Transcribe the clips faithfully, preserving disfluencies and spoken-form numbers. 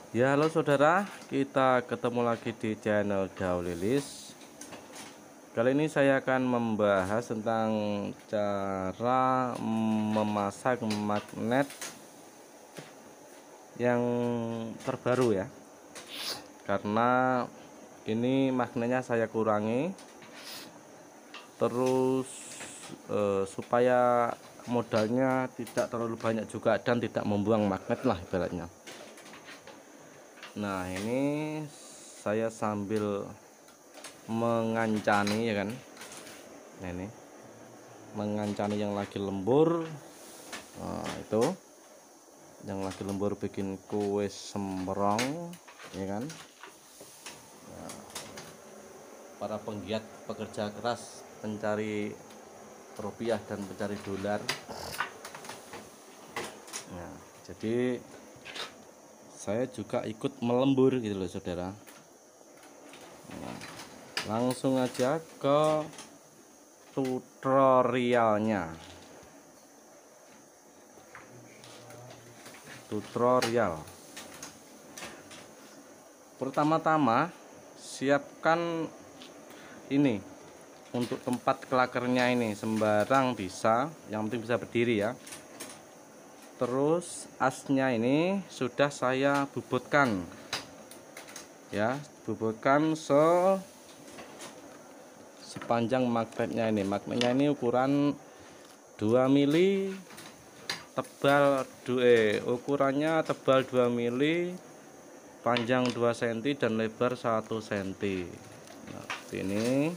Ya, halo saudara, kita ketemu lagi di channel Daud Lilis. Kali ini saya akan membahas tentang cara memasang magnet yang terbaru ya. Karena ini magnetnya saya kurangi, terus eh, supaya modalnya tidak terlalu banyak juga dan tidak membuang magnet lah ibaratnya. Nah, ini saya sambil mengancani ya kan. Nah, ini mengancani yang lagi lembur. Nah, itu yang lagi lembur bikin kue sembrong ya kan. Nah, para penggiat pekerja keras pencari rupiah dan pencari dolar. Nah, jadi saya juga ikut melembur gitu loh saudara. Nah, langsung aja ke tutorialnya. Tutorial. Pertama-tama siapkan ini untuk tempat klakernya, ini sembarang bisa, yang penting bisa berdiri ya. Terus asnya ini sudah saya bubutkan ya, bubutkan se sepanjang magnetnya ini. Magnetnya ini ukuran dua mili, tebal eh, ukurannya tebal dua mili, panjang dua sentimeter dan lebar satu sentimeter. Nah, ini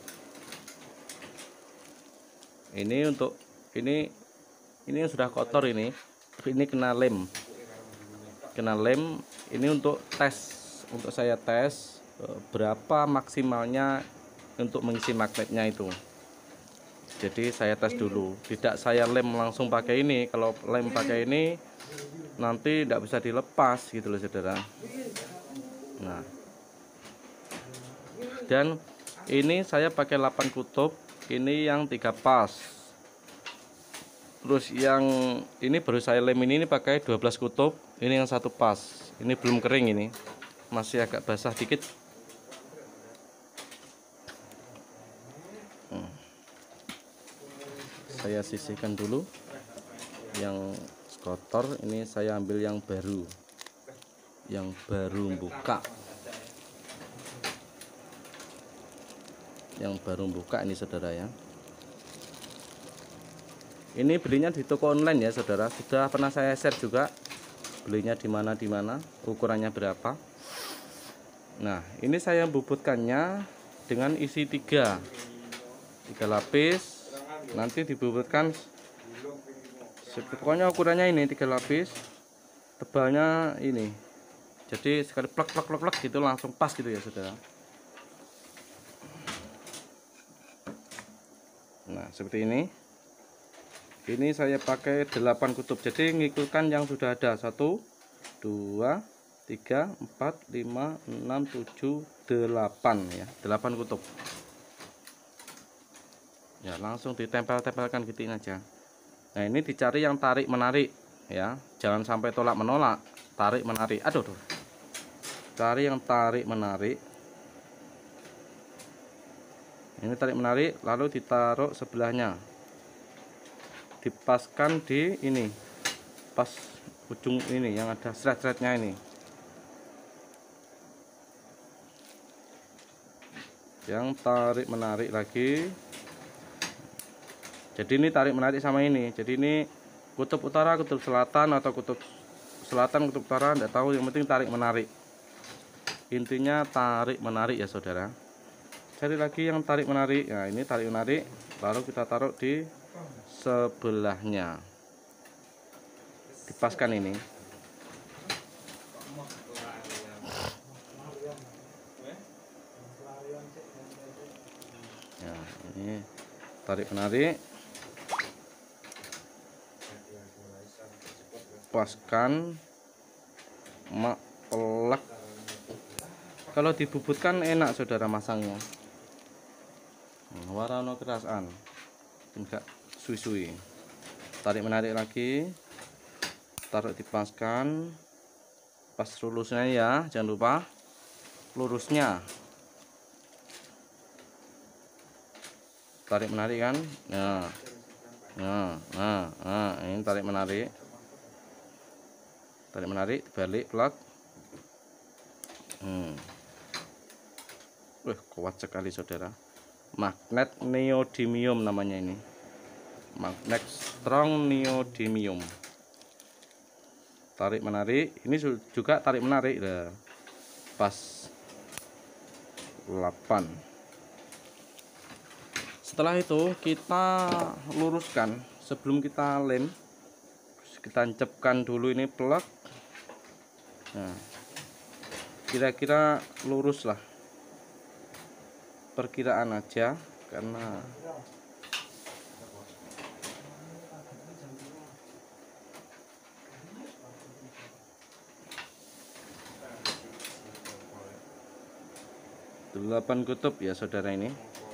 ini untuk ini ini yang sudah kotor, ini ini kena lem kena lem ini untuk tes, untuk saya tes berapa maksimalnya untuk mengisi magnetnya itu. Jadi saya tes dulu, tidak saya lem langsung pakai ini. Kalau lem pakai ini nanti tidak bisa dilepas gitu loh saudara. Nah, dan ini saya pakai delapan kutub, ini yang tiga pas. Terus yang ini baru saya lem ini, ini pakai dua belas kutub, ini yang satu pas. Ini belum kering, ini masih agak basah dikit. Hmm. Saya sisihkan dulu yang kotor, ini saya ambil yang baru, yang baru buka, yang baru buka ini saudara ya. Ini belinya di toko online ya saudara, sudah pernah saya share juga belinya di mana di mana, ukurannya berapa. Nah, ini saya bubutkannya dengan isi tiga tiga lapis, nanti dibubutkan pokoknya ukurannya ini tiga lapis, tebalnya ini, jadi sekali plak plak plak plak gitu langsung pas gitu ya saudara. Nah, seperti ini. Ini saya pakai delapan kutub, jadi ngikutkan yang sudah ada. Satu, dua, tiga, empat, lima, enam, tujuh, delapan ya, delapan kutub ya, langsung ditempel-tempelkan gitu aja. Nah, ini dicari yang tarik menarik ya, jangan sampai tolak menolak, tarik menarik. Aduh, aduh. Cari yang tarik menarik. Ini tarik menarik, lalu ditaruh sebelahnya, dipaskan di ini, pas ujung ini yang ada seret-seretnya ini, yang tarik menarik lagi. Jadi ini tarik menarik sama ini, jadi ini kutub utara, kutub selatan, atau kutub selatan, kutub utara, enggak tahu, yang penting tarik menarik. Intinya tarik menarik ya saudara. Cari lagi yang tarik menarik. Nah, ini tarik menarik, lalu kita taruh di sebelahnya, dipaskan ini. Ya, ini tarik menarik, paskan, mak pelak. Kalau dibubutkan enak saudara masangnya, warna kerasan, enggak suwi-suwi. Tarik menarik lagi, taruh dipaskan, pas lulusnya ya, jangan lupa lurusnya. Tarik menarik kan, nah nah nah, nah ini tarik menarik, tarik menarik balik plug. hmm. Wih, kuat sekali saudara, magnet neodymium namanya ini, magnet strong neodymium. Tarik menarik, ini juga tarik menarik lah, pas delapan. Setelah itu kita luruskan sebelum kita lem, kita tancapkan dulu ini plug. Nah, kira-kira lurus lah, perkiraan aja karena delapan kutub ya saudara ini.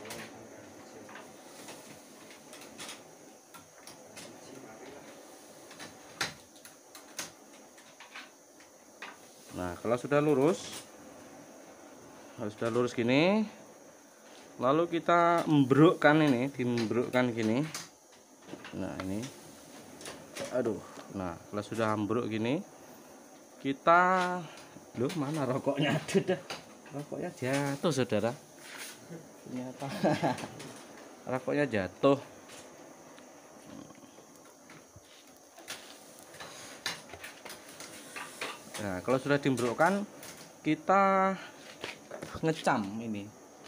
Nah, kalau sudah lurus, kalau sudah lurus gini, lalu kita embrukkan ini, dimbrukkan gini. Nah, ini. Aduh. Nah, kalau sudah ambruk gini, kita loh, mana rokoknya? Aduh dah. Rokoknya jatuh, saudara. Ternyata rokoknya jatuh. Nah, kalau sudah dimbrukkan, kita ngecam ini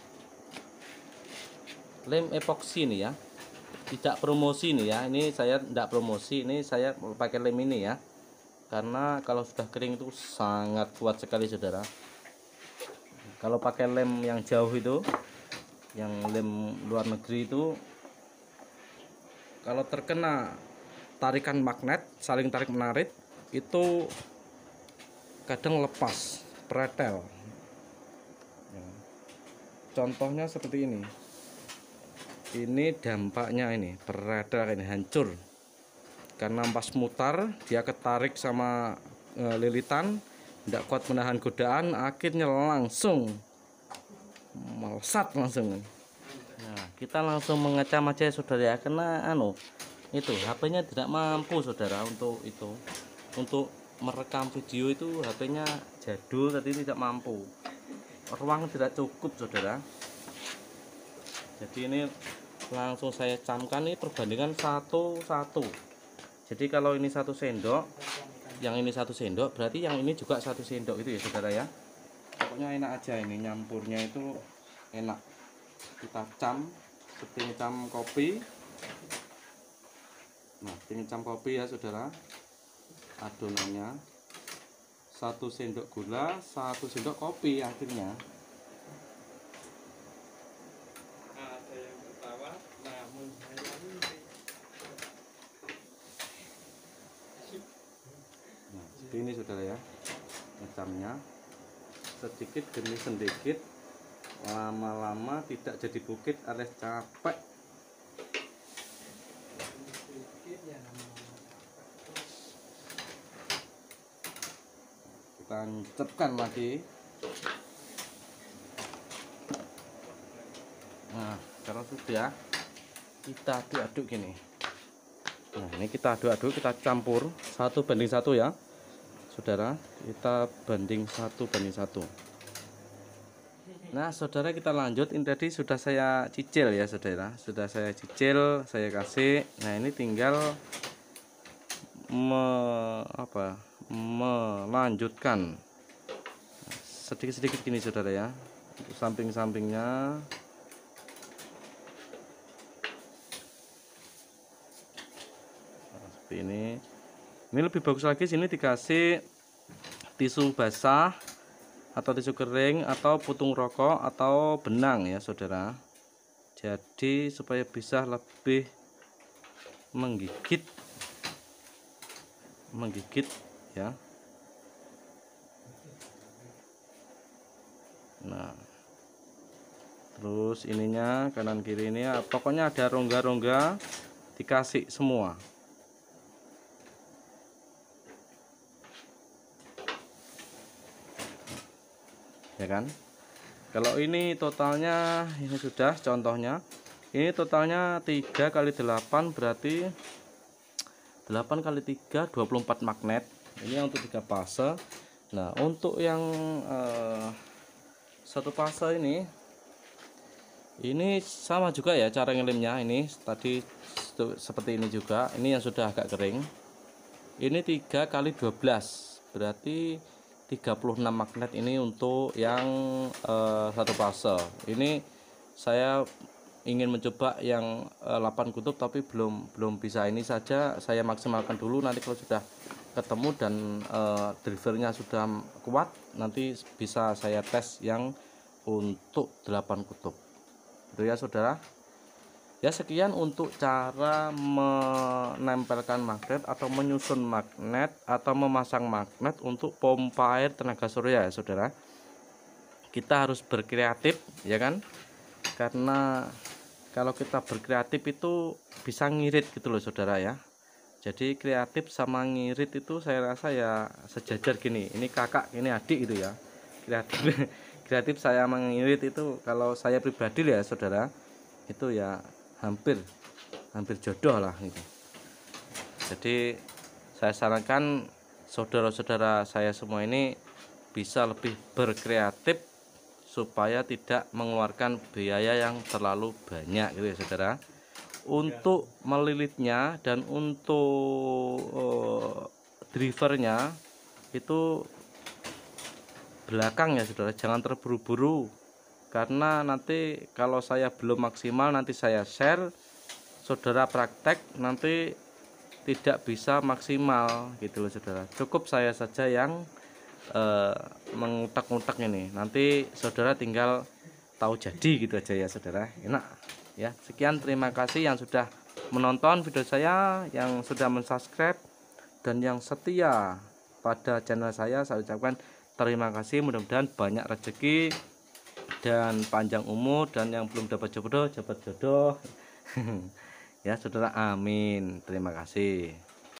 lem epoksi nih ya, tidak promosi nih ya, ini saya tidak promosi, ini saya pakai lem ini ya, karena kalau sudah kering itu sangat kuat sekali saudara. Kalau pakai lem yang jauh itu, yang lem luar negeri itu, kalau terkena tarikan magnet, saling tarik menarik, itu kadang lepas, pretel. Contohnya seperti ini. Ini dampaknya, ini pretel, ini hancur karena pas mutar dia ketarik sama e, lilitan, tidak kuat menahan godaan, akhirnya langsung melesat langsung. Nah, kita langsung mengecam aja saudara ya, karena anu itu H P-nya tidak mampu saudara untuk itu, untuk merekam video itu. H P-nya jadul tadi, tidak mampu, ruang tidak cukup saudara. Jadi ini langsung saya camkan, ini perbandingan satu satu. Jadi kalau ini satu sendok, yang ini satu sendok, berarti yang ini juga satu sendok itu ya saudara ya. Pokoknya enak aja, ini nyampurnya itu enak. Kita cam seperti ngecam kopi. Nah, ini ngecam kopi ya saudara. Adonannya satu sendok gula, satu sendok kopi akhirnya. Ada yang tertawa, namun hanya mimpi. Nah, seperti ini saudara ya, ngecamnya sedikit demi sedikit, lama-lama tidak jadi bukit alias capek. Kita tancapkan lagi. Nah, kalau sudah kita aduk-aduk gini. Nah, ini kita aduk-aduk, kita campur satu banding satu ya saudara, kita banding satu banding satu. Nah saudara, kita lanjut. Ini tadi sudah saya cicil ya saudara, sudah saya cicil, saya kasih. Nah, ini tinggal me, apa, melanjutkan sedikit-sedikit gini saudara ya, untuk samping-sampingnya. Nah, seperti ini. Ini lebih bagus lagi, sini dikasih tisu basah atau tisu kering atau putung rokok atau benang ya saudara. Jadi supaya bisa lebih menggigit menggigit ya. Nah, terus ininya kanan kiri ini ya, pokoknya ada rongga-rongga dikasih semua. ya kan. Kalau ini totalnya, ini sudah contohnya, ini totalnya tiga kali delapan berarti delapan kali tiga dua puluh empat magnet. Ini untuk tiga fase. Nah untuk yang eh, satu fase ini ini sama juga ya cara ngelimnya. Ini tadi seperti ini juga, ini yang sudah agak kering. Ini tiga kali dua belas berarti tiga puluh enam magnet ini untuk yang eh, satu fase. Ini saya ingin mencoba yang eh, delapan kutub tapi belum belum bisa. Ini saja saya maksimalkan dulu, nanti kalau sudah ketemu dan eh, drivernya sudah kuat, nanti bisa saya tes yang untuk delapan kutub. Itu ya saudara. Ya sekian untuk cara menempelkan magnet atau menyusun magnet atau memasang magnet untuk pompa air tenaga surya ya saudara. Kita harus berkreatif ya kan, karena kalau kita berkreatif itu bisa ngirit gitu loh saudara ya. Jadi kreatif sama ngirit itu saya rasa ya sejajar gini, ini kakak ini adik gitu ya. Kreatif kreatif saya mengirit itu, kalau saya pribadi ya saudara, itu ya hampir hampir jodoh lah gitu. Jadi saya sarankan saudara-saudara saya semua ini bisa lebih berkreatif supaya tidak mengeluarkan biaya yang terlalu banyak gitu ya saudara. Untuk melilitnya dan untuk uh, drivernya itu belakang ya saudara, jangan terburu-buru, karena nanti kalau saya belum maksimal nanti saya share, saudara praktek nanti tidak bisa maksimal gitu loh saudara. Cukup saya saja yang eh, mengutak-ngutak ini, nanti saudara tinggal tahu jadi gitu aja ya saudara, enak ya. Sekian, terima kasih yang sudah menonton video saya, yang sudah mensubscribe dan yang setia pada channel saya. Saya ucapkan terima kasih, mudah-mudahan banyak rezeki dan panjang umur, dan yang belum dapat jodoh dapat jodoh ya saudara, amin. Terima kasih.